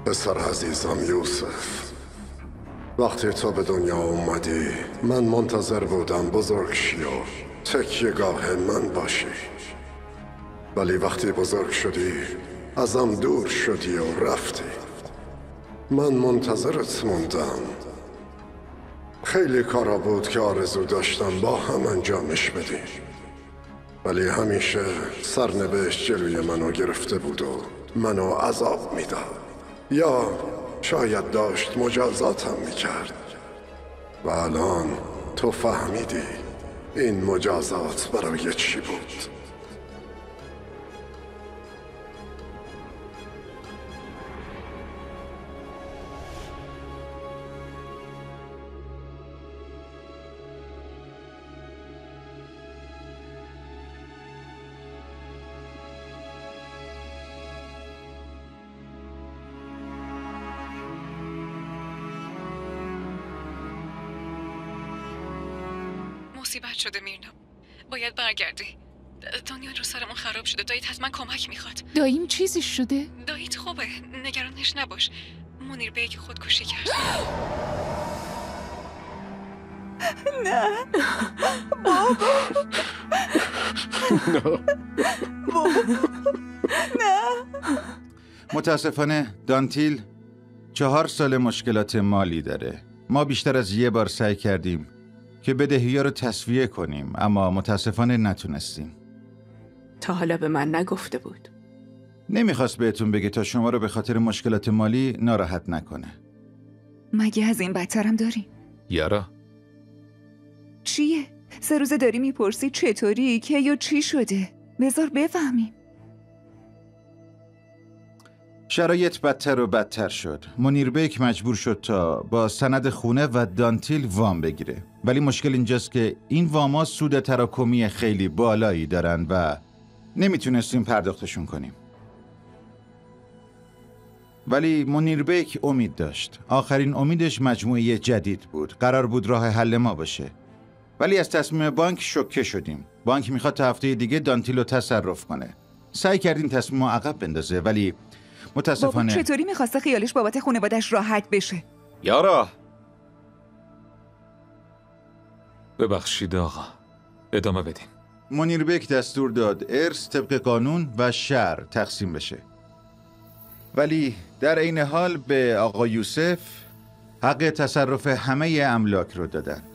پسر عزیزم یوسف، وقتی تو به دنیا اومدی من منتظر بودم بزرگ شی و تکیه‌گاه من باشی، ولی وقتی بزرگ شدی ازم دور شدی و رفتی. من منتظرت موندم. خیلی کارا بود که آرزو داشتم با هم انجامش بدی، ولی همیشه سرنوشت جلوی منو گرفته بود و منو عذاب میداد، یا شاید داشت مجازاتم میکرد. و الان تو فهمیدی این مجازات برای چی بود. مصیبت شده میرنا، باید برگردی. دنیا رو سرمون خراب شده. داییت حتما کمک میخواد. داییم چیزی شده؟ داییت خوبه، نگرانش نباش. منیر بیگ خودکشی کرد. نه بابا، نه. متاسفانه دانتیل 4 سال مشکلات مالی داره. ما بیشتر از یه بار سعی کردیم که بدهی‌ها رو تسویه کنیم، اما متاسفانه نتونستیم. تا حالا به من نگفته بود. نمیخواست بهتون بگه تا شما رو به خاطر مشکلات مالی ناراحت نکنه. مگه از این بدترم داری؟ یارا چیه؟ 3 روزه داری میپرسی چطوری، که یا چی شده؟ بذار بفهمیم. شرایط بدتر و بدتر شد. منیر بیک مجبور شد تا با سند خونه و دانتیل وام بگیره، ولی مشکل اینجاست که این واما سود تراکمی خیلی بالایی دارن و نمیتونستیم پرداختشون کنیم. ولی منیر بیک امید داشت. آخرین امیدش مجموعه جدید بود. قرار بود راه حل ما باشه، ولی از تصمیم بانک شوکه شدیم. بانک میخواد تا هفته دیگه دانتیل رو تصرف کنه. سعی کردیم تصمیم رو عقب بندازه، ولی متاسفانه. بابا چطوری میخواسته خیالش بابت خانواده‌اش راحت بشه؟ یارا ببخشید آقا، ادامه بدین. منیر بیک دستور داد ارث طبق قانون و شرع تقسیم بشه، ولی در این حال به آقا یوسف حق تصرف همه املاک رو دادن.